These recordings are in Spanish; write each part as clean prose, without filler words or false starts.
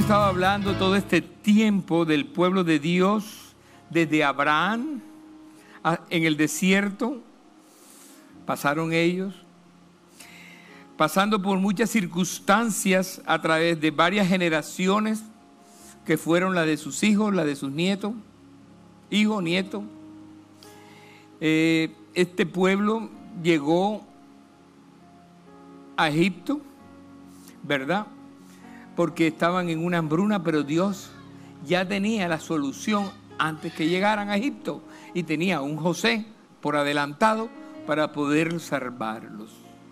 estado hablando todo este tiempo del pueblo de Dios, desde Abraham en el desierto, pasaron ellos, pasando por muchas circunstancias a través de varias generaciones, que fueron la de sus hijos, la de sus nietos, hijo, nieto. Este pueblo llegó a Egipto, ¿verdad? Porque estaban en una hambruna, pero Dios ya tenía la solución antes que llegaran a Egipto y tenía un José por adelantado para poder salvarlos.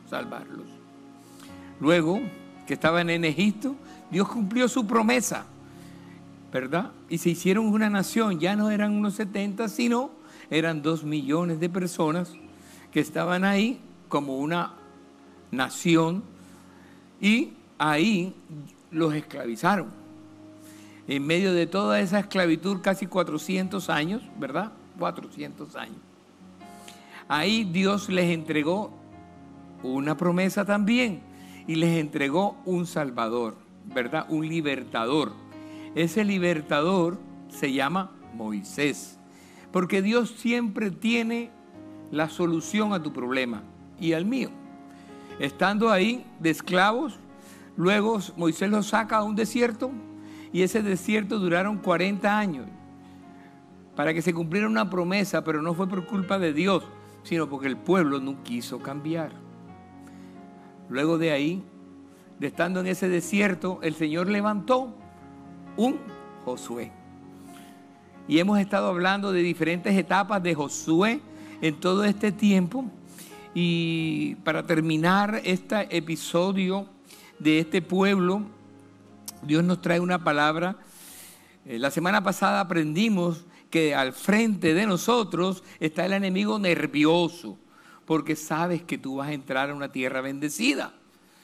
Luego que estaban en Egipto, Dios cumplió su promesa, ¿verdad? Y se hicieron una nación. Ya no eran unos 70, sino eran 2 millones de personas que estaban ahí como una nación, y ahí los esclavizaron. En medio de toda esa esclavitud, casi 400 años, ¿verdad? 400 años. Ahí Dios les entregó una promesa también, y les entregó un Salvador, ¿verdad? Un libertador. Ese libertador se llama Moisés, porque Dios siempre tiene la solución a tu problema y al mío. Estando ahí de esclavos, luego Moisés los saca a un desierto, y ese desierto duraron 40 años para que se cumpliera una promesa, pero no fue por culpa de Dios, sino porque el pueblo no quiso cambiar. Luego de ahí, de estando en ese desierto, el Señor levantó un Josué. Y hemos estado hablando de diferentes etapas de Josué en todo este tiempo. Y para terminar este episodio de este pueblo, Dios nos trae una palabra. La semana pasada aprendimos que al frente de nosotros está el enemigo nervioso, porque sabes que tú vas a entrar a una tierra bendecida.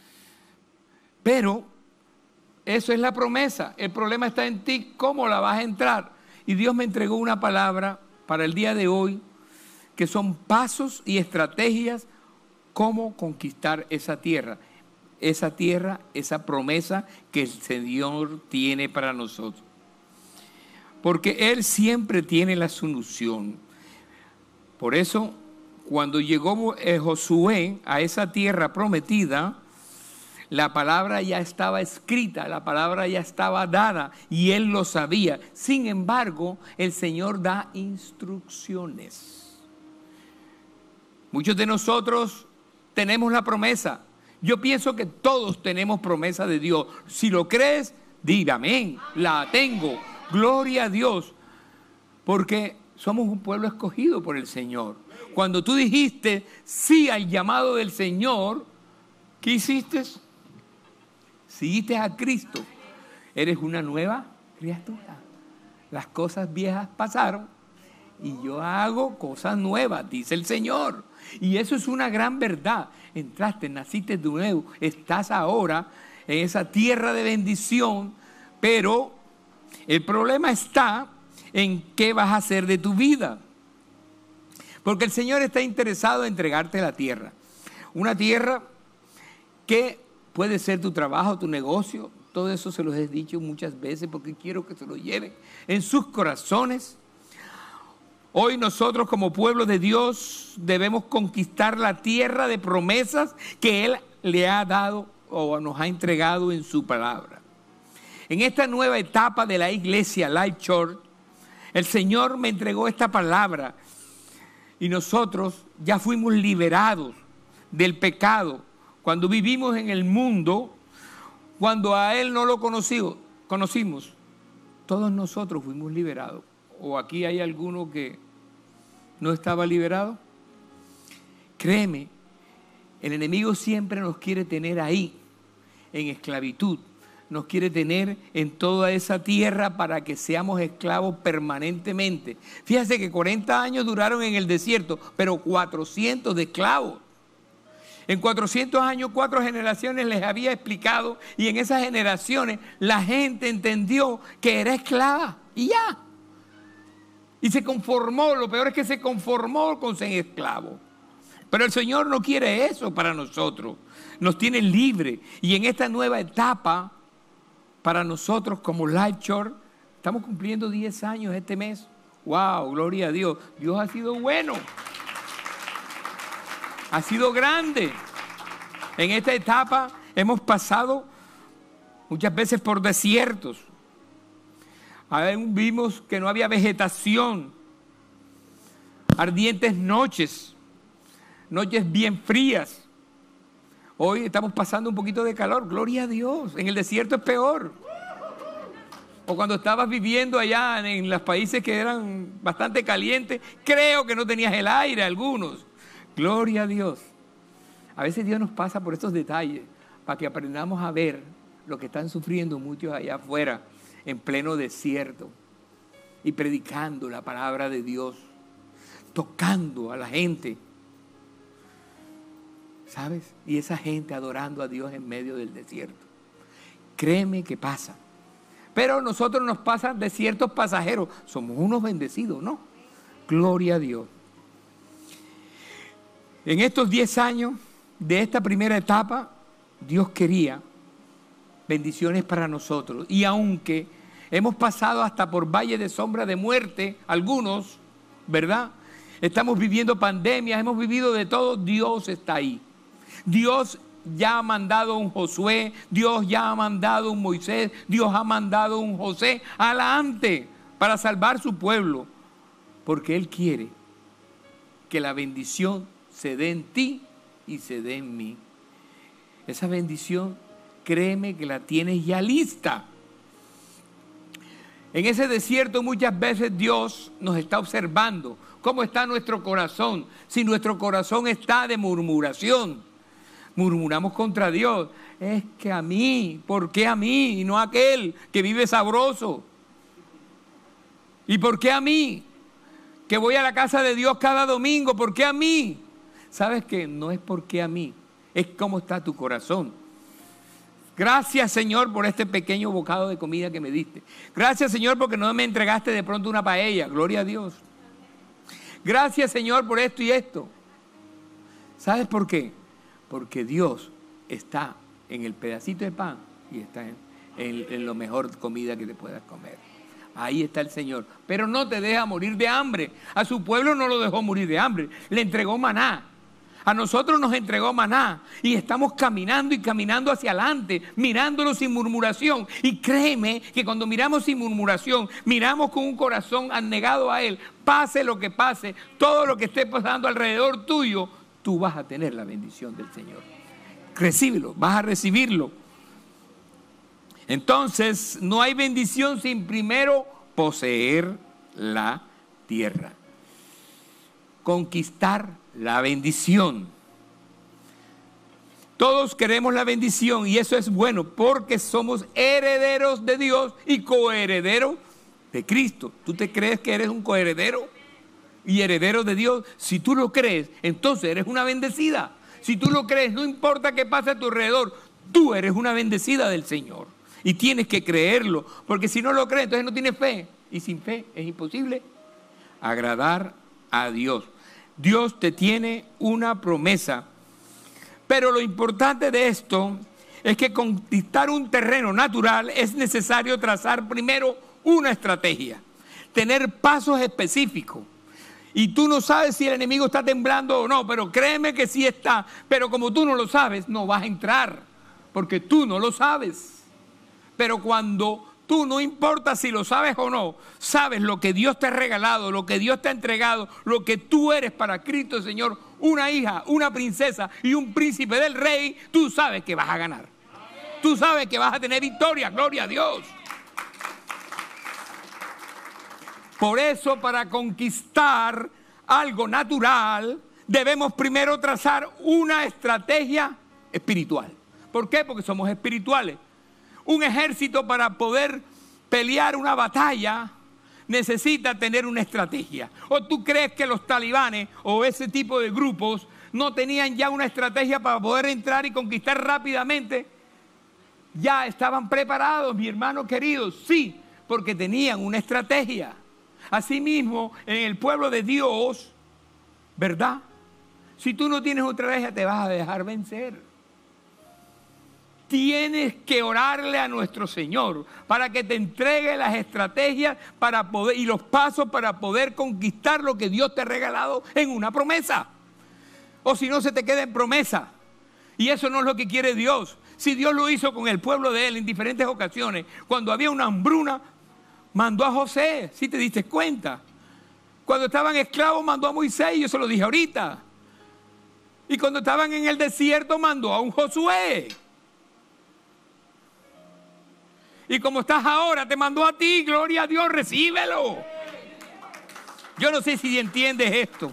Pero eso es la promesa. El problema está en ti, ¿cómo la vas a entrar? Y Dios me entregó una palabra para el día de hoy, que son pasos y estrategias cómo conquistar esa tierra, esa promesa que el Señor tiene para nosotros. Porque Él siempre tiene la solución. Por eso, cuando llegó Josué a esa tierra prometida, la palabra ya estaba escrita, la palabra ya estaba dada, y él lo sabía. Sin embargo, el Señor da instrucciones. Muchos de nosotros tenemos la promesa. Yo pienso que todos tenemos promesa de Dios. Si lo crees, di amén. La tengo. Gloria a Dios. Porque somos un pueblo escogido por el Señor. Cuando tú dijiste sí al llamado del Señor, ¿qué hiciste? Seguiste a Cristo. Eres una nueva criatura. Las cosas viejas pasaron y yo hago cosas nuevas, dice el Señor. Y eso es una gran verdad. Entraste, naciste de nuevo, estás ahora en esa tierra de bendición, pero el problema está en qué vas a hacer de tu vida. Porque el Señor está interesado en entregarte la tierra. Una tierra que puede ser tu trabajo, tu negocio. Todo eso se los he dicho muchas veces porque quiero que se lo lleven en sus corazones. Hoy nosotros como pueblo de Dios debemos conquistar la tierra de promesas que Él le ha dado o nos ha entregado en su palabra. En esta nueva etapa de la iglesia Life Church, el Señor me entregó esta palabra y nosotros ya fuimos liberados del pecado. Cuando vivimos en el mundo, cuando a Él no lo conocimos, todos nosotros fuimos liberados. ¿O aquí hay alguno que no estaba liberado? Créeme, el enemigo siempre nos quiere tener ahí, en esclavitud. Nos quiere tener en toda esa tierra para que seamos esclavos permanentemente. Fíjate que 40 años duraron en el desierto, pero 400 de esclavos. En 400 años, 4 generaciones les había explicado, y en esas generaciones la gente entendió que era esclava y ya. Y se conformó, lo peor es que se conformó con ser esclavo. Pero el Señor no quiere eso para nosotros. Nos tiene libre. Y en esta nueva etapa para nosotros como Life Church. Estamos cumpliendo 10 años este mes. ¡Wow! Gloria a Dios. Dios ha sido bueno. Ha sido grande. En esta etapa hemos pasado muchas veces por desiertos. Vimos que no había vegetación. Ardientes noches. Noches bien frías. Hoy estamos pasando un poquito de calor. Gloria a Dios. En el desierto es peor. O cuando estabas viviendo allá en los países que eran bastante calientes, creo que no tenías el aire algunos. Gloria a Dios. A veces Dios nos pasa por estos detalles para que aprendamos a ver lo que están sufriendo muchos allá afuera, en pleno desierto, y predicando la palabra de Dios, tocando a la gente, ¿sabes? Y esa gente adorando a Dios en medio del desierto. Créeme que pasa. Pero a nosotros nos pasan desiertos pasajeros. Somos unos bendecidos, ¿no? Gloria a Dios. En estos 10 años de esta primera etapa, Dios quería bendiciones para nosotros. Y aunque hemos pasado hasta por valle de sombra de muerte, algunos, ¿verdad? Estamos viviendo pandemias, hemos vivido de todo, Dios está ahí. Dios ya ha mandado un Josué, Dios ya ha mandado un Moisés, Dios ha mandado un José adelante para salvar su pueblo, porque Él quiere que la bendición se dé en ti y se dé en mí. Esa bendición, créeme que la tienes ya lista. En ese desierto muchas veces Dios nos está observando cómo está nuestro corazón. Si nuestro corazón está de murmuración, murmuramos contra Dios. Es que a mí, ¿por qué a mí y no a aquel que vive sabroso? ¿Y por qué a mí? Que voy a la casa de Dios cada domingo, ¿por qué a mí? ¿Sabes qué? No es por qué a mí, es cómo está tu corazón. Gracias, Señor, por este pequeño bocado de comida que me diste. Gracias, Señor, porque no me entregaste de pronto una paella. Gloria a Dios. Gracias, Señor, por esto y esto. ¿Sabes por qué? Porque Dios está en el pedacito de pan y está en lo mejor comida que te puedas comer. Ahí está el Señor. Pero no te deja morir de hambre. A su pueblo no lo dejó morir de hambre. Le entregó maná. A nosotros nos entregó maná. Y estamos caminando y caminando hacia adelante, mirándolo sin murmuración. Y créeme que cuando miramos sin murmuración, miramos con un corazón anegado a Él, pase lo que pase, todo lo que esté pasando alrededor tuyo, tú vas a tener la bendición del Señor. Recíbelo, vas a recibirlo. Entonces, no hay bendición sin primero poseer la tierra. Conquistar la bendición. Todos queremos la bendición y eso es bueno porque somos herederos de Dios y coherederos de Cristo. ¿Tú te crees que eres un coheredero y heredero de Dios? Si tú lo crees, entonces eres una bendecida. Si tú lo crees, no importa qué pase a tu alrededor, tú eres una bendecida del Señor. Y tienes que creerlo, porque si no lo crees, entonces no tienes fe. Y sin fe es imposible agradar a Dios. Dios te tiene una promesa. Pero lo importante de esto es que conquistar un terreno natural es necesario trazar primero una estrategia, tener pasos específicos. Y tú no sabes si el enemigo está temblando o no, pero créeme que sí está. Pero como tú no lo sabes, no vas a entrar, porque tú no lo sabes. Pero cuando tú, no importa si lo sabes o no, sabes lo que Dios te ha regalado, lo que Dios te ha entregado, lo que tú eres para Cristo, Señor, una hija, una princesa y un príncipe del rey, tú sabes que vas a ganar. Tú sabes que vas a tener victoria, gloria a Dios. Por eso, para conquistar algo natural, debemos primero trazar una estrategia espiritual. ¿Por qué? Porque somos espirituales. Un ejército, para poder pelear una batalla, necesita tener una estrategia. ¿O tú crees que los talibanes o ese tipo de grupos no tenían ya una estrategia para poder entrar y conquistar rápidamente? Ya estaban preparados, mi hermano querido, sí, porque tenían una estrategia. Asimismo, en el pueblo de Dios, ¿verdad? Si tú no tienes una estrategia, te vas a dejar vencer. tienes que orarle a nuestro Señor para que te entregue las estrategias para poder, y los pasos para poder conquistar lo que Dios te ha regalado en una promesa. O si no, se te queda en promesa. Y eso no es lo que quiere Dios. Si Dios lo hizo con el pueblo de Él en diferentes ocasiones, cuando había una hambruna, mandó a José, si te diste cuenta. Cuando estaban esclavos, mandó a Moisés, yo se lo dije ahorita. Y cuando estaban en el desierto, mandó a un Josué. Y como estás ahora, te mandó a ti, gloria a Dios, recíbelo. Yo no sé si entiendes esto.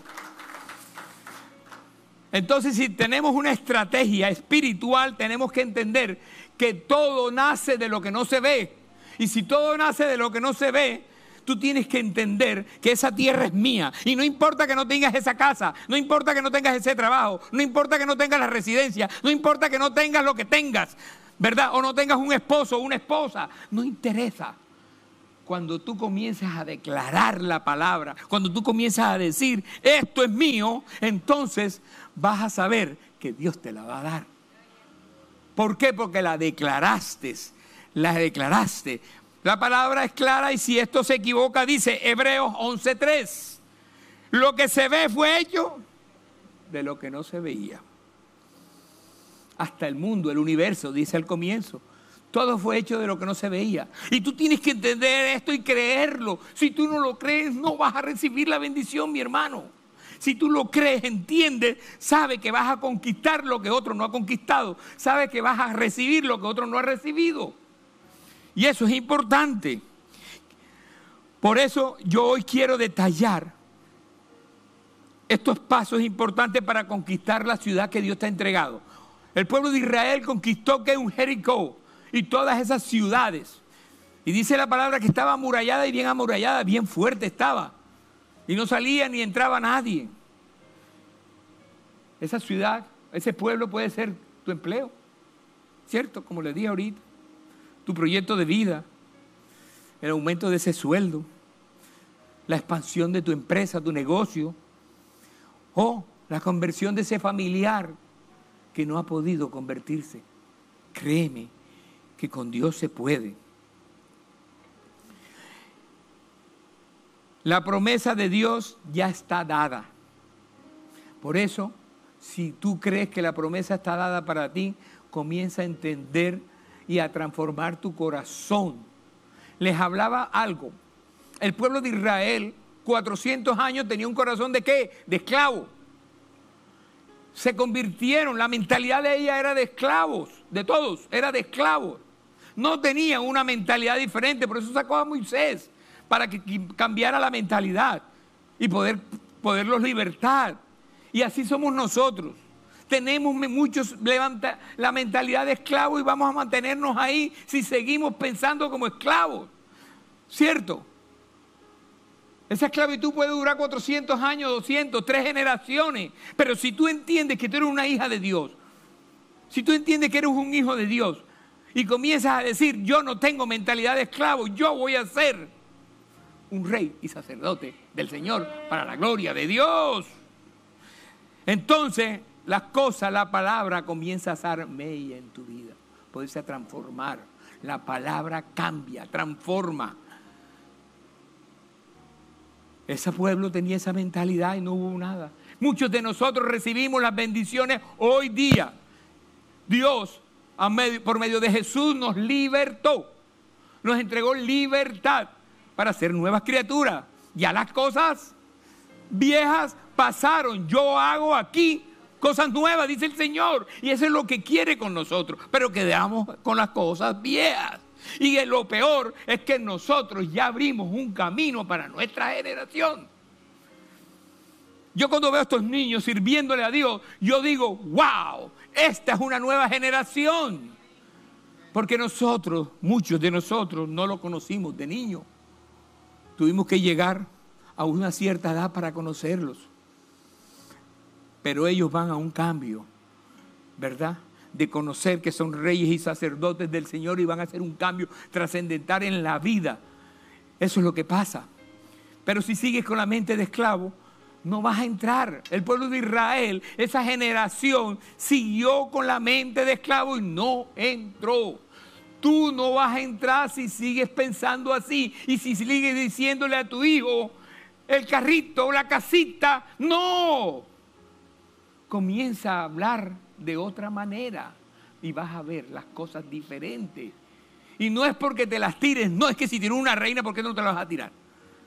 Entonces, si tenemos una estrategia espiritual, tenemos que entender que todo nace de lo que no se ve. Y si todo nace de lo que no se ve, tú tienes que entender que esa tierra es mía. Y no importa que no tengas esa casa, no importa que no tengas ese trabajo, no importa que no tengas la residencia, no importa que no tengas lo que tengas, ¿verdad? O no tengas un esposo o una esposa, no interesa. Cuando tú comienzas a declarar la palabra, cuando tú comienzas a decir, esto es mío, entonces vas a saber que Dios te la va a dar. ¿Por qué? Porque la declaraste. La palabra es clara y si esto se equivoca, dice Hebreos 11:3. Lo que se ve fue hecho de lo que no se veía. Hasta el mundo, el universo, dice al comienzo. Todo fue hecho de lo que no se veía. Y tú tienes que entender esto y creerlo. Si tú no lo crees, no vas a recibir la bendición, mi hermano. Si tú lo crees, entiendes, sabes que vas a conquistar lo que otro no ha conquistado. Sabes que vas a recibir lo que otro no ha recibido. Y eso es importante. Por eso yo hoy quiero detallar estos pasos importantes para conquistar la ciudad que Dios te ha entregado. El pueblo de Israel conquistó que un Jericó y todas esas ciudades. Y dice la palabra que estaba amurallada y bien amurallada, bien fuerte estaba. Y no salía ni entraba nadie. Esa ciudad, ese pueblo puede ser tu empleo, ¿cierto? Como les dije ahorita. Tu proyecto de vida, el aumento de ese sueldo, la expansión de tu empresa, tu negocio, o la conversión de ese familiar que no ha podido convertirse. Créeme que con Dios se puede. La promesa de Dios ya está dada. Por eso, si tú crees que la promesa está dada para ti, comienza a entender y a transformar tu corazón. Les hablaba algo. El pueblo de Israel, 400 años, tenía un corazón ¿de qué? De esclavo. Se convirtieron, la mentalidad de ella era de esclavos, de todos, era de esclavos. No tenían una mentalidad diferente, por eso sacó a Moisés, para que cambiara la mentalidad y poderlos libertar. Y así somos nosotros. Tenemos muchos, levanta la mentalidad de esclavo y vamos a mantenernos ahí si seguimos pensando como esclavos. ¿Cierto? Esa esclavitud puede durar 400 años, 200, 3 generaciones. Pero si tú entiendes que tú eres una hija de Dios, si tú entiendes que eres un hijo de Dios y comienzas a decir, yo no tengo mentalidad de esclavo, yo voy a ser un rey y sacerdote del Señor para la gloria de Dios. Entonces, las cosas, la palabra comienza a hacer mella en tu vida, poderse transformar. La palabra cambia, transforma. Ese pueblo tenía esa mentalidad y no hubo nada. Muchos de nosotros recibimos las bendiciones hoy día. Dios, por medio de Jesús, nos libertó. Nos entregó libertad para ser nuevas criaturas. Ya las cosas viejas pasaron. Yo hago aquí cosas nuevas, dice el Señor. Y eso es lo que quiere con nosotros. Pero quedamos con las cosas viejas. Y lo peor es que nosotros ya abrimos un camino para nuestra generación. Yo cuando veo a estos niños sirviéndole a Dios, yo digo, wow, esta es una nueva generación. Porque nosotros, muchos de nosotros, no lo conocimos de niño. Tuvimos que llegar a una cierta edad para conocerlos. Pero ellos van a un cambio, ¿verdad? De conocer que son reyes y sacerdotes del Señor y van a hacer un cambio trascendental en la vida. Eso es lo que pasa. Pero si sigues con la mente de esclavo, no vas a entrar. El pueblo de Israel, esa generación, siguió con la mente de esclavo y no entró. Tú no vas a entrar si sigues pensando así y si sigues diciéndole a tu hijo, el carrito, la casita. No. Comienza a hablar de otra manera y vas a ver las cosas diferentes. Y no es porque te las tires, no es que si tienes una reina, ¿por qué no te la vas a tirar?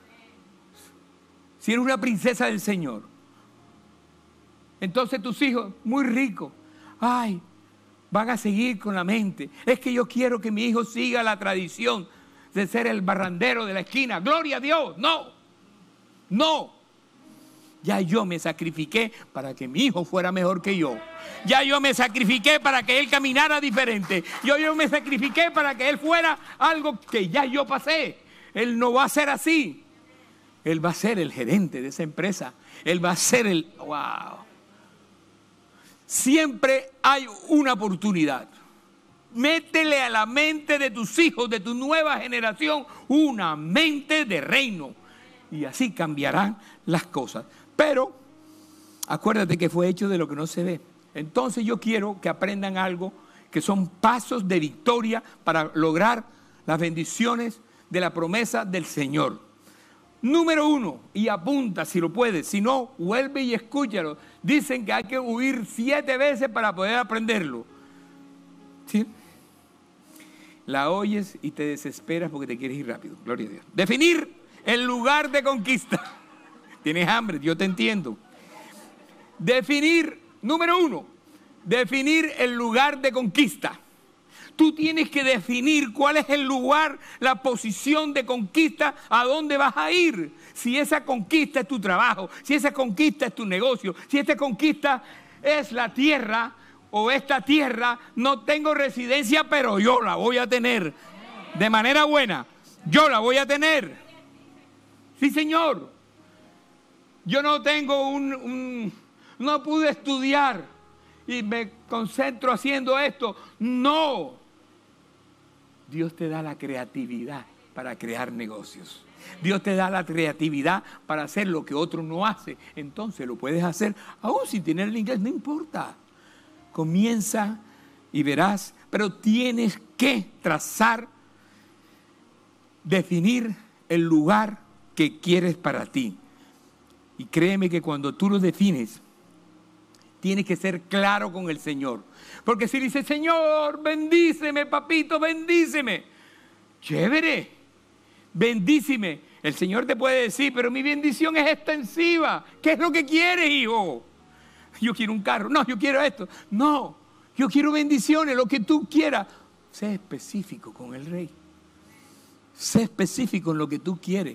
Si eres una princesa del Señor. Entonces tus hijos, muy ricos, ay, van a seguir con la mente. Es que yo quiero que mi hijo siga la tradición de ser el barrandero de la esquina. ¡Gloria a Dios! ¡No! ¡No! Ya yo me sacrifiqué para que mi hijo fuera mejor que yo. Ya yo me sacrifiqué para que él caminara diferente. Yo me sacrifiqué para que él fuera algo que ya yo pasé. Él no va a ser así. Él va a ser el gerente de esa empresa. Él va a ser el... ¡Wow! Siempre hay una oportunidad. Métele a la mente de tus hijos, de tu nueva generación, una mente de reino. Y así cambiarán las cosas. Pero acuérdate que fue hecho de lo que no se ve. Entonces yo quiero que aprendan algo que son pasos de victoria para lograr las bendiciones de la promesa del Señor. Número 1, y apunta si lo puedes, si no, vuelve y escúchalo. Dicen que hay que huir 7 veces para poder aprenderlo. ¿Sí? La oyes y te desesperas porque te quieres ir rápido. Gloria a Dios. Definir el lugar de conquista. Tienes hambre, yo te entiendo. Definir, número 1, definir el lugar de conquista. Tú tienes que definir cuál es el lugar, la posición de conquista, a dónde vas a ir. Si esa conquista es tu trabajo, si esa conquista es tu negocio, si esta conquista es la tierra o esta tierra, no tengo residencia, pero yo la voy a tener. De manera buena, yo la voy a tener. Sí, Señor. Yo no tengo no pude estudiar y me concentro haciendo esto. No. Dios te da la creatividad para crear negocios. Dios te da la creatividad para hacer lo que otro no hace. Entonces lo puedes hacer, aún sin tener el inglés, no importa. Comienza y verás, pero tienes que trazar, definir el lugar que quieres para ti. Y créeme que cuando tú lo defines, tienes que ser claro con el Señor. Porque si dice, Señor, bendíceme, papito, bendíceme. Chévere, bendíceme. El Señor te puede decir, pero mi bendición es extensiva. ¿Qué es lo que quieres, hijo? Yo quiero un carro. No, yo quiero esto. No, yo quiero bendiciones, lo que tú quieras. Sé específico con el Rey. Sé específico en lo que tú quieres.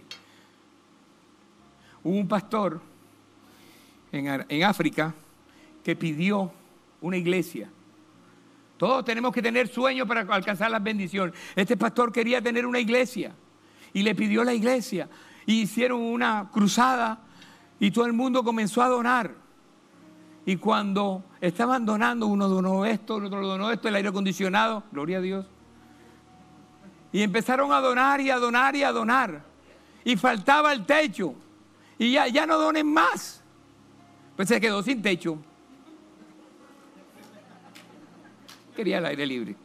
Hubo un pastor en África que pidió una iglesia. Todos tenemos que tener sueños para alcanzar las bendiciones. Este pastor quería tener una iglesia y le pidió la iglesia. Y hicieron una cruzada y todo el mundo comenzó a donar. Y cuando estaban donando, uno donó esto, el otro donó esto, el aire acondicionado, gloria a Dios. Y empezaron a donar y a donar y a donar. Y faltaba el techo. Y ya no donen más. Pues se quedó sin techo. Quería el aire libre.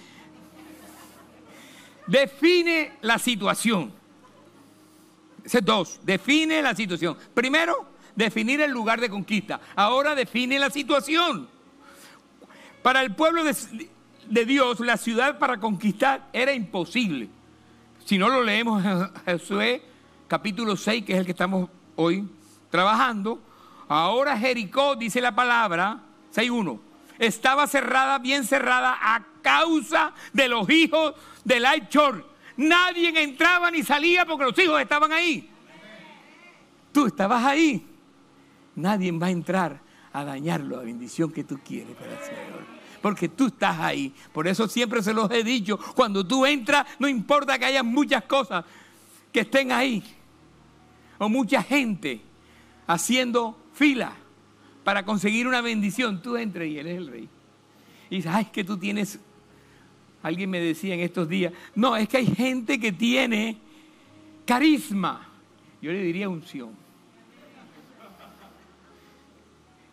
Define la situación. Ese es 2. Define la situación. Primero, definir el lugar de conquista. Ahora define la situación. Para el pueblo de Dios, la ciudad para conquistar era imposible. Si no lo leemos en Josué, capítulo 6, que es el que estamos hoy trabajando. Ahora Jericó, dice la palabra, 6:1. Estaba cerrada, bien cerrada, a causa de los hijos de Life Church. Nadie entraba ni salía porque los hijos estaban ahí. Tú estabas ahí. Nadie va a entrar a dañarlo, la bendición que tú quieres para el Señor. Porque tú estás ahí. Por eso siempre se los he dicho. Cuando tú entras, no importa que haya muchas cosas que estén ahí. O mucha gente haciendo fila para conseguir una bendición. Tú entras y Él es el Rey. Y dices, ay, es que tú tienes... Alguien me decía en estos días, no, es que hay gente que tiene carisma. Yo le diría unción.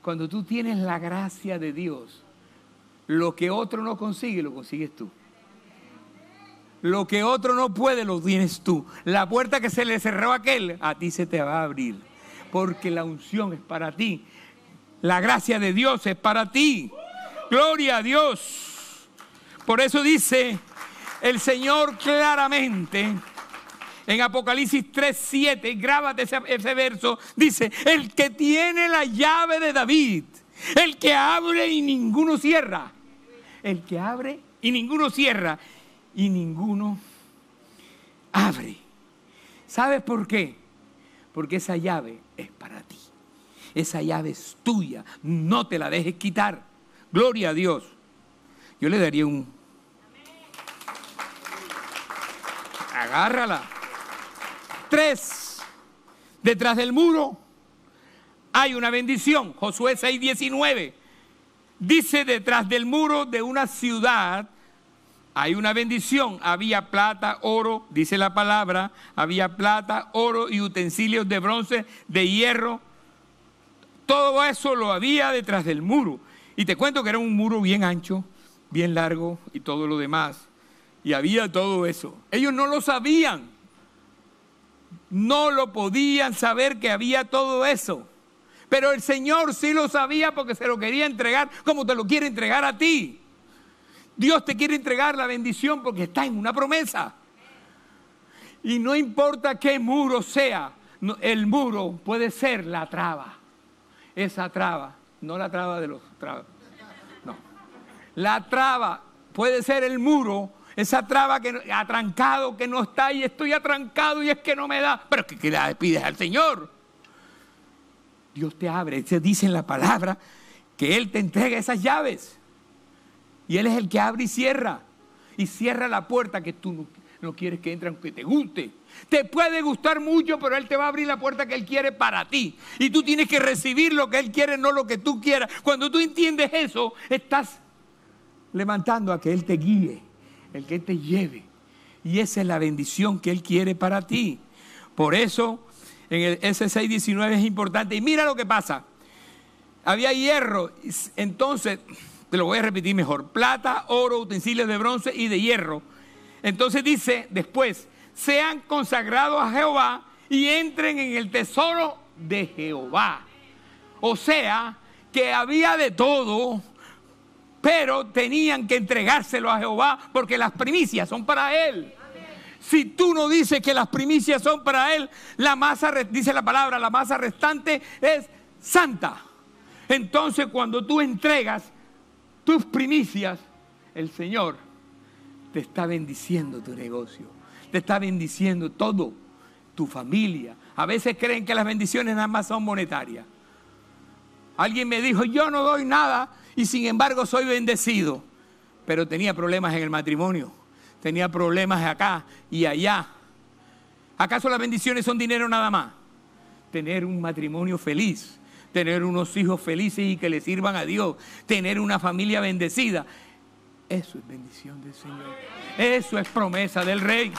Cuando tú tienes la gracia de Dios, lo que otro no consigue, lo consigues tú. Lo que otro no puede, lo tienes tú. La puerta que se le cerró a aquel, a ti se te va a abrir. Porque la unción es para ti. La gracia de Dios es para ti. Gloria a Dios. Por eso dice el Señor claramente en Apocalipsis 3:7, grábate ese verso, dice: el que tiene la llave de David, el que abre y ninguno cierra. El que abre y ninguno cierra. Y ninguno abre. ¿Sabes por qué? Porque esa llave es para ti. Esa llave es tuya. No te la dejes quitar. Gloria a Dios. Yo le daría un... Agárrala. 3. Detrás del muro hay una bendición. Josué 6:19. Dice: detrás del muro de una ciudad hay una bendición. Había plata, oro, dice la palabra. Había plata, oro y utensilios de bronce, de hierro. Todo eso lo había detrás del muro. Y te cuento que era un muro bien ancho, bien largo y todo lo demás. Y había todo eso. Ellos no lo sabían. No lo podían saber que había todo eso. Pero el Señor sí lo sabía, porque se lo quería entregar como te lo quiere entregar a ti. Dios te quiere entregar la bendición porque está en una promesa. Y no importa qué muro sea, el muro puede ser la traba. Esa traba, no la traba de los trabas. No. La traba puede ser el muro, esa traba que atrancado, que no está, y estoy atrancado y es que no me da. Pero que le pides al Señor. Dios te abre. Se dice en la palabra que Él te entrega esas llaves. Y Él es el que abre y cierra. Y cierra la puerta que tú no quieres que entre, aunque te guste. Te puede gustar mucho, pero Él te va a abrir la puerta que Él quiere para ti. Y tú tienes que recibir lo que Él quiere, no lo que tú quieras. Cuando tú entiendes eso, estás levantando a que Él te guíe, el que Él te lleve. Y esa es la bendición que Él quiere para ti. Por eso, en el S6:19 es importante. Y mira lo que pasa. Había hierro, entonces... Te lo voy a repetir mejor: plata, oro, utensilios de bronce y de hierro. Entonces dice después: sean consagrados a Jehová y entren en el tesoro de Jehová. O sea, que había de todo, pero tenían que entregárselo a Jehová, porque las primicias son para Él. Si tú no dices que las primicias son para Él, la masa, dice la palabra, la masa restante es santa. Entonces, cuando tú entregas tus primicias, el Señor te está bendiciendo tu negocio, te está bendiciendo todo, tu familia. A veces creen que las bendiciones nada más son monetarias. Alguien me dijo: yo no doy nada y sin embargo soy bendecido. Pero tenía problemas en el matrimonio, tenía problemas acá y allá. ¿Acaso las bendiciones son dinero nada más? Tener un matrimonio feliz, tener unos hijos felices y que le sirvan a Dios, tener una familia bendecida, eso es bendición del Señor. Eso es promesa del Rey.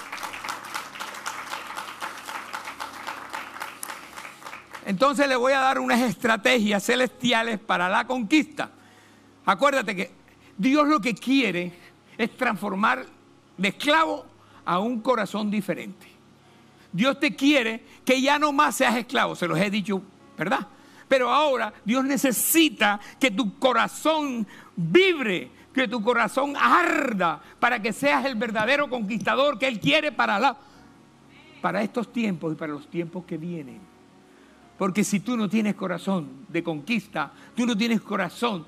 Entonces le voy a dar unas estrategias celestiales para la conquista. Acuérdate que Dios lo que quiere es transformar de esclavo a un corazón diferente. Dios te quiere que ya no más seas esclavo, se los he dicho, ¿verdad? Pero ahora Dios necesita que tu corazón vibre, que tu corazón arda, para que seas el verdadero conquistador que Él quiere para estos tiempos y para los tiempos que vienen. Porque si tú no tienes corazón de conquista, tú no tienes corazón,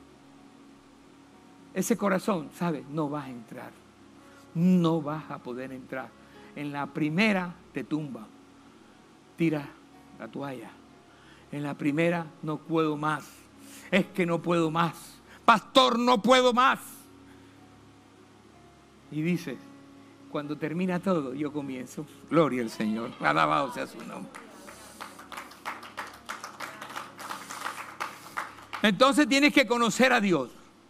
ese corazón, ¿sabes? No vas a entrar. No vas a poder entrar. En la primera te tumba. Tira la toalla. En la primera: no puedo más. Es que no puedo más. Pastor, no puedo más. Y dices: cuando termina todo, yo comienzo. Gloria al Señor. Alabado sea su nombre. Entonces tienes que conocer a Dios.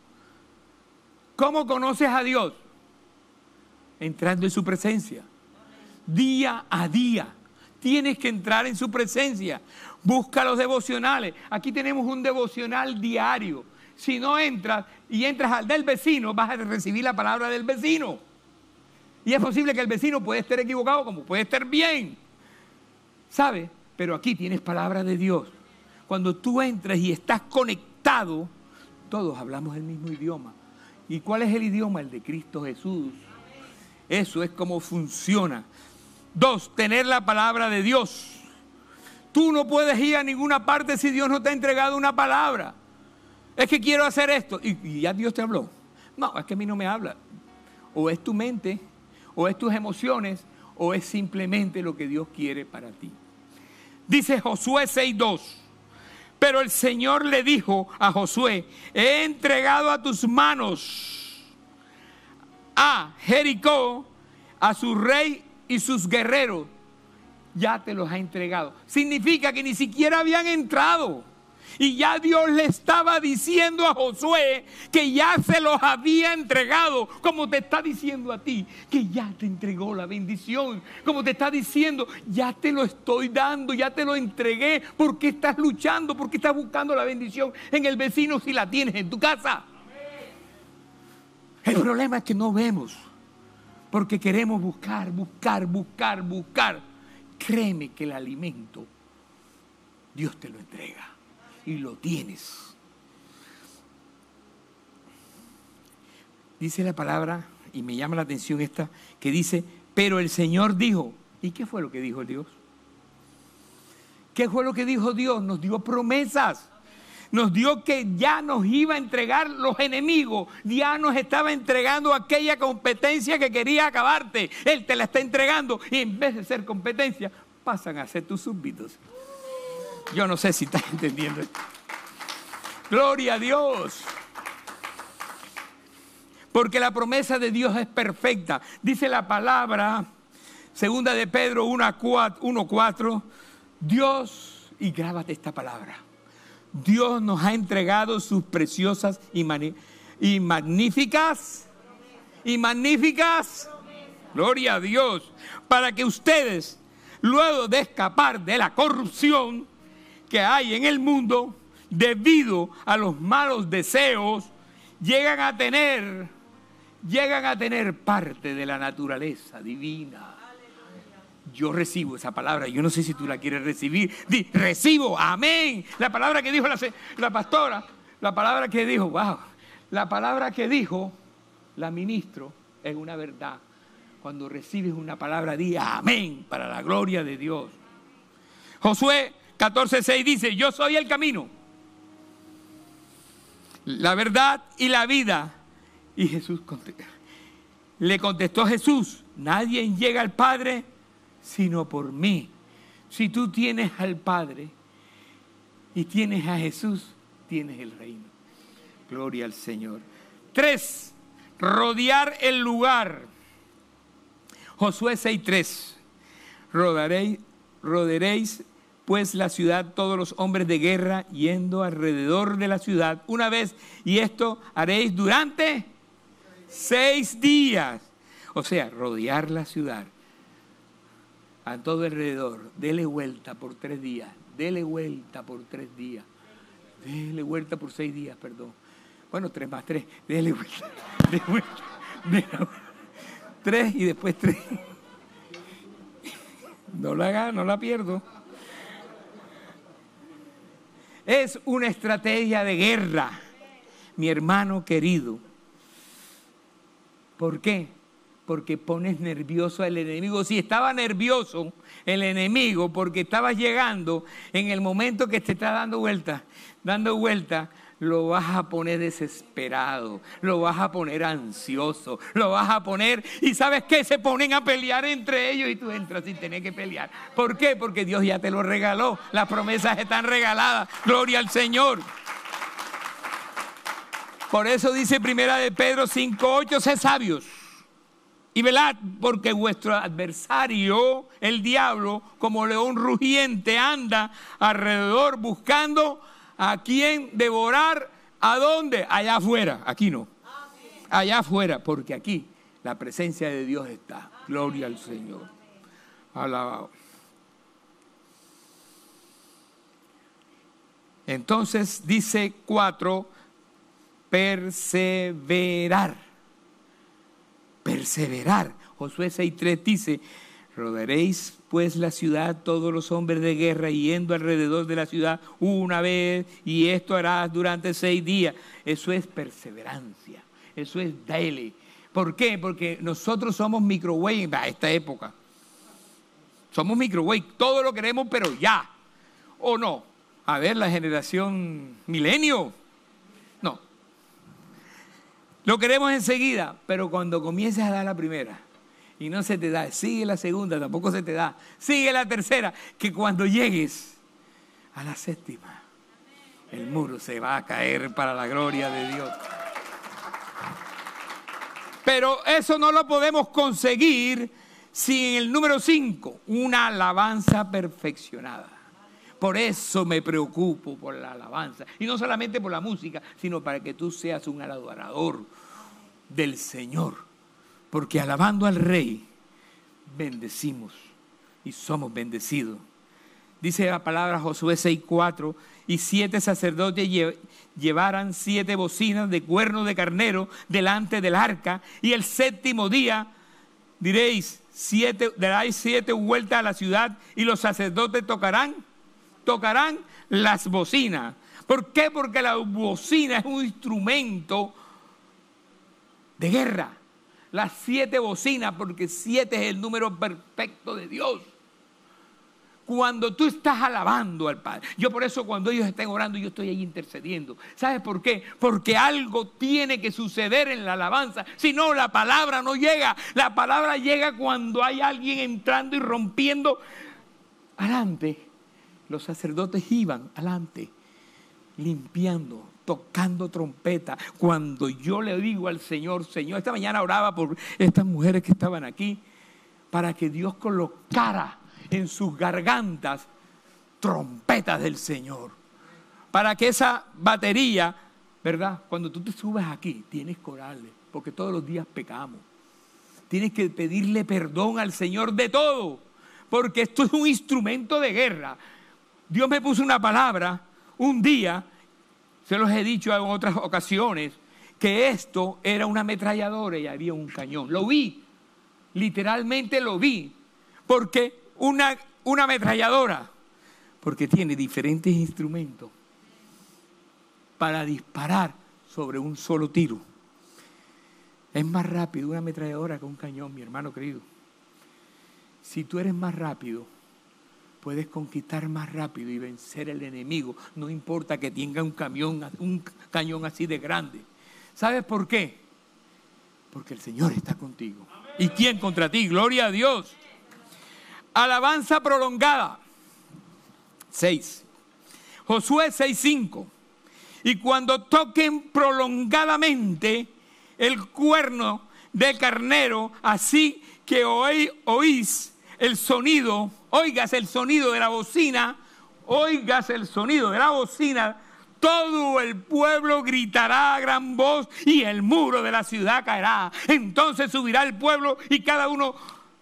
¿Cómo conoces a Dios? Entrando en su presencia. Día a día. Tienes que entrar en su presencia. Busca los devocionales. Aquí tenemos un devocional diario. Si no entras y entras al del vecino, vas a recibir la palabra del vecino. Y es posible que el vecino puede estar equivocado como puede estar bien. ¿Sabes? Pero aquí tienes palabra de Dios. Cuando tú entras y estás conectado, todos hablamos el mismo idioma. ¿Y cuál es el idioma? El de Cristo Jesús. Eso es como funciona. 2, tener la palabra de Dios. Tú no puedes ir a ninguna parte si Dios no te ha entregado una palabra. Es que quiero hacer esto. Y ya Dios te habló. No, es que a mí no me habla. O es tu mente, o es tus emociones, o es simplemente lo que Dios quiere para ti. Dice Josué 6:2. Pero el Señor le dijo a Josué: he entregado a tus manos a Jericó, a su rey y sus guerreros. Ya te los ha entregado. Significa que ni siquiera habían entrado. Y ya Dios le estaba diciendo a Josué que ya se los había entregado, como te está diciendo a ti, que ya te entregó la bendición, como te está diciendo, ya te lo estoy dando, ya te lo entregué. ¿Por qué estás luchando? ¿Por qué estás buscando la bendición en el vecino si la tienes en tu casa? El problema es que no vemos, porque queremos buscar. Créeme que el alimento Dios te lo entrega. Y lo tienes. Dice la palabra, y me llama la atención esta, que dice, pero el Señor dijo. ¿Y qué fue lo que dijo Dios? ¿Qué fue lo que dijo Dios? Nos dio promesas. Nos dio que ya nos iba a entregar los enemigos. Ya nos estaba entregando aquella competencia que quería acabarte. Él te la está entregando. Y en vez de ser competencia, pasan a ser tus súbditos. Yo no sé si estás entendiendo esto. Gloria a Dios. Porque la promesa de Dios es perfecta. Dice la palabra, segunda de Pedro 1:4, Dios, y grábate esta palabra, Dios nos ha entregado sus preciosas y magníficas, gloria a Dios, para que ustedes, luego de escapar de la corrupción que hay en el mundo debido a los malos deseos, llegan a tener parte de la naturaleza divina. Yo recibo esa palabra. Yo no sé si tú la quieres recibir. Recibo, amén. La palabra que dijo la pastora, la palabra que dijo, wow, la palabra que dijo la ministro es una verdad. Cuando recibes una palabra, di amén, para la gloria de Dios. Josué 14:6 dice, yo soy el camino, la verdad y la vida. Y le contestó Jesús, nadie llega al Padre sino por mí. Si tú tienes al Padre y tienes a Jesús, tienes el reino. Gloria al Señor. 3, rodear el lugar. Josué 6:3. Rodearéis pues la ciudad todos los hombres de guerra yendo alrededor de la ciudad una vez, y esto haréis durante 6 días. O sea, rodear la ciudad a todo alrededor. Dele vuelta por 3 días. Dele vuelta por 3 días. Dele vuelta por 6 días, perdón. Bueno, 3 más 3. Dele vuelta. Dele vuelta. Dele vuelta. 3 y después 3. No la haga, no la pierdo. Es una estrategia de guerra, mi hermano querido. ¿Por qué? Porque pones nervioso al enemigo. Si estaba nervioso el enemigo porque estabas llegando en el momento que te está dando vuelta, lo vas a poner desesperado, lo vas a poner ansioso, lo vas a poner, y ¿sabes qué? Se ponen a pelear entre ellos y tú entras sin tener que pelear. ¿Por qué? Porque Dios ya te lo regaló, las promesas están regaladas, gloria al Señor. Por eso dice primera de Pedro 5:8, sed sabios y velad, porque vuestro adversario, el diablo, como león rugiente, anda alrededor buscando a quién devorar. ¿A dónde? Allá afuera. Aquí no. Allá afuera, porque aquí la presencia de Dios está. Gloria al Señor. Alabado. Entonces dice 4, perseverar. Perseverar. Josué 6:3 dice, rodearéis pues la ciudad todos los hombres de guerra yendo alrededor de la ciudad una vez, y esto harás durante 6 días. Eso es perseverancia, eso es daily. ¿Por qué? Porque nosotros somos microwave a esta época. Somos microwave, todo lo queremos pero ya. ¿O no? A ver, la generación milenio. No. Lo queremos enseguida, pero cuando comiences a dar la primera y no se te da, sigue la segunda, tampoco se te da, sigue la tercera, que cuando llegues a la séptima, el muro se va a caer para la gloria de Dios. Pero eso no lo podemos conseguir sin el número 5, una alabanza perfeccionada. Por eso me preocupo por la alabanza. Y no solamente por la música, sino para que tú seas un adorador del Señor. Porque alabando al Rey, bendecimos y somos bendecidos. Dice la palabra Josué 6:4, y 7 sacerdotes llevaran 7 bocinas de cuerno de carnero delante del arca, y el 7º día daréis 7 vueltas a la ciudad, y los sacerdotes tocarán las bocinas. ¿Por qué? Porque la bocina es un instrumento de guerra. Las 7 bocinas, porque 7 es el número perfecto de Dios. Cuando tú estás alabando al Padre. Yo por eso cuando ellos estén orando, yo estoy ahí intercediendo. ¿Sabes por qué? Porque algo tiene que suceder en la alabanza. Si no, la palabra no llega. La palabra llega cuando hay alguien entrando y rompiendo. Adelante. Los sacerdotes iban adelante, limpiando, tocando trompeta. Cuando yo le digo al Señor, Señor, esta mañana oraba por estas mujeres que estaban aquí, para que Dios colocara en sus gargantas trompetas del Señor. Para que esa batería, ¿verdad? Cuando tú te subes aquí, tienes que orarle, porque todos los días pecamos. Tienes que pedirle perdón al Señor de todo, porque esto es un instrumento de guerra. Dios me puso una palabra un día, se los he dicho en otras ocasiones, que esto era una ametralladora y había un cañón. Lo vi, literalmente lo vi. Porque una ametralladora, porque tiene diferentes instrumentos para disparar sobre un solo tiro. Es más rápido una ametralladora que un cañón, mi hermano querido. Si tú eres más rápido, puedes conquistar más rápido y vencer al enemigo. No importa que tenga un cañón así de grande. ¿Sabes por qué? Porque el Señor está contigo. ¿Y quién contra ti? Gloria a Dios. Alabanza prolongada. 6. Josué 6:5. Y cuando toquen prolongadamente el cuerno del carnero, así que oís el sonido, oigas el sonido de la bocina, todo el pueblo gritará a gran voz y el muro de la ciudad caerá. Entonces subirá el pueblo y cada uno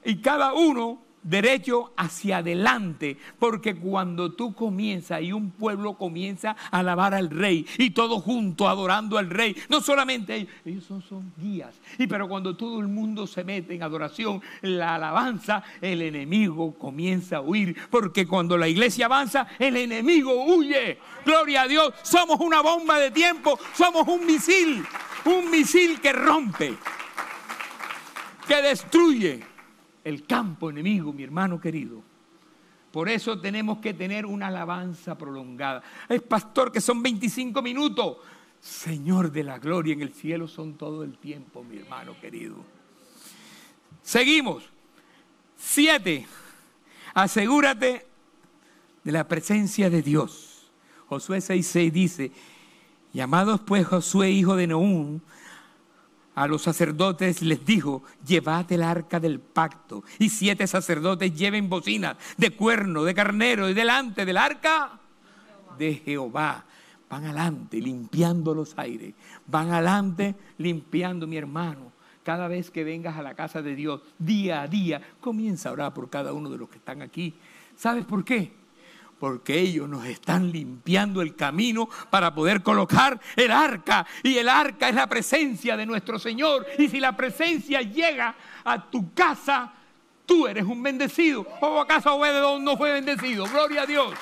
derecho hacia adelante, porque cuando tú comienzas y un pueblo comienza a alabar al Rey y todos juntos adorando al Rey, no solamente ellos son guías, pero cuando todo el mundo se mete en adoración, la alabanza, el enemigo comienza a huir, porque cuando la iglesia avanza, el enemigo huye. Gloria a Dios, somos una bomba de tiempo, somos un misil que rompe, que destruye el campo enemigo, mi hermano querido. Por eso tenemos que tener una alabanza prolongada. Es pastor que son 25 minutos. Señor de la gloria, en el cielo son todo el tiempo, mi hermano querido. Seguimos. 7. Asegúrate de la presencia de Dios. Josué 6:6 dice: llamados pues Josué, hijo de Nun, a los sacerdotes les dijo: llevad el arca del pacto, y 7 sacerdotes lleven bocinas de cuerno de carnero, y delante del arca de Jehová. Van adelante limpiando los aires, van adelante limpiando, mi hermano. Cada vez que vengas a la casa de Dios, día a día, comienza a orar por cada uno de los que están aquí. ¿Sabes por qué? porque ellos nos están limpiando el camino para poder colocar el arca. Y el arca es la presencia de nuestro Señor. Y si la presencia llega a tu casa, tú eres un bendecido. ¿O acaso Obededón no fue bendecido? Gloria a Dios.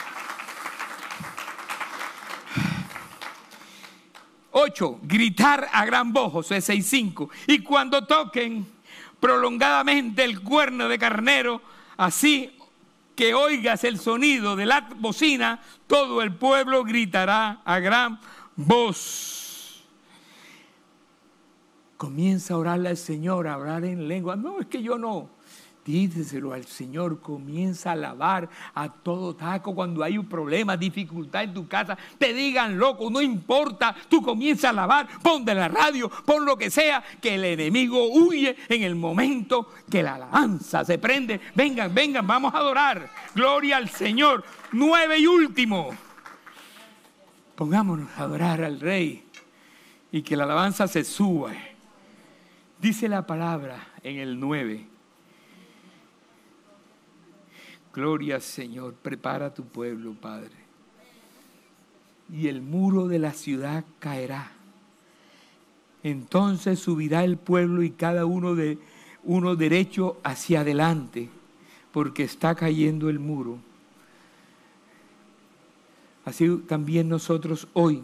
8. Gritar a gran voz, Josué 6:5. Y cuando toquen prolongadamente el cuerno de carnero, así que oigas el sonido de la bocina, todo el pueblo gritará a gran voz. Comienza a orarle al Señor, a orar en lengua. No, es que yo no. Díselo al Señor, comienza a alabar a todo taco. Cuando hay un problema, dificultad en tu casa, te digan loco, no importa, tú comienza a alabar, pon de la radio, pon lo que sea, que el enemigo huye en el momento que la alabanza se prende. Vengan, vengan, vamos a adorar, gloria al Señor. 9 y último, pongámonos a adorar al Rey y que la alabanza se suba. Dice la palabra en el 9. Gloria al Señor, prepara a tu pueblo, Padre. Y el muro de la ciudad caerá. Entonces subirá el pueblo y cada uno derecho hacia adelante, porque está cayendo el muro. Así también nosotros hoy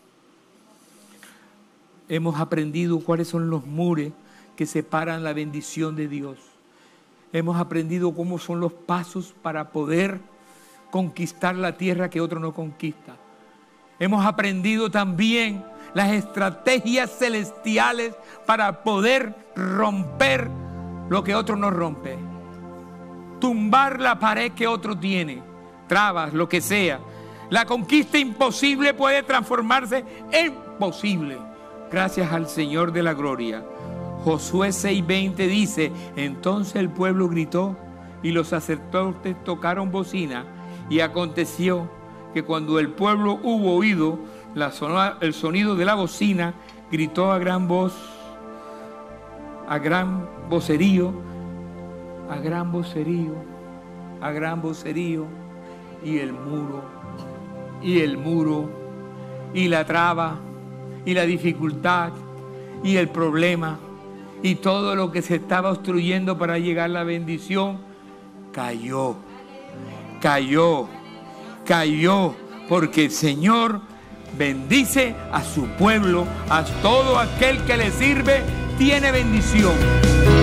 hemos aprendido cuáles son los muros que separan la bendición de Dios. Hemos aprendido cómo son los pasos para poder conquistar la tierra que otro no conquista. Hemos aprendido también las estrategias celestiales para poder romper lo que otro no rompe. Tumbar la pared que otro tiene, trabas, lo que sea. La conquista imposible puede transformarse en posible, gracias al Señor de la gloria. Josué 6:20 dice: entonces el pueblo gritó y los sacerdotes tocaron bocina, y aconteció que cuando el pueblo hubo oído el sonido de la bocina, gritó a gran voz, a gran vocerío, a gran vocerío, a gran vocerío, y el muro, y la traba, y la dificultad, y el problema, y todo lo que se estaba obstruyendo para llegar la bendición, cayó, porque el Señor bendice a su pueblo, a todo aquel que le sirve, tiene bendición.